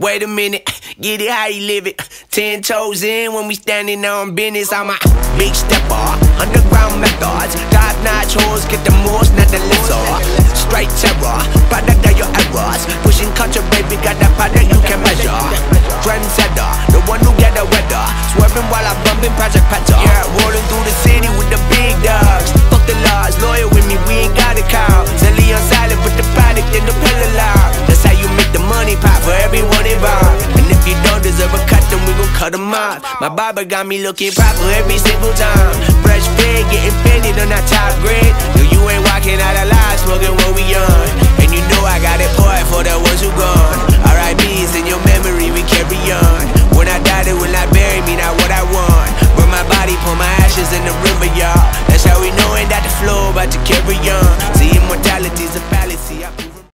Wait a minute, get it how you live it. 10 toes in when we standing on business. I'm a big stepper, underground methods. Top-notch hoes, get the most, not the lesser. Straight terror, product of your errors. Pushing culture, baby, got that product you can measure. Trendsetter, the one who get the weather. Swerving while I'm bumping Project Petter. Yeah, rolling through the city with the big dogs. Fuck the laws, loyal with me, we ain't got a cow. Zelly on silent with the product in the pillar loud. That's how you make the money pop for everyone involved. And if you don't deserve a cut, then we gon' cut them off. My barber got me looking proper every single time. Fresh fade, getting faded on that top grade. No, you ain't walking out alive, smoking what we on. And you know I got it poured for the ones who gone. R.I.P.'s in your memory, we carry on. When I die, they will not bury me, not what I want. Burn my body, pour my ashes in the river, y'all. That's how we knowin' that the flow about to carry on. See, immortality's a fallacy.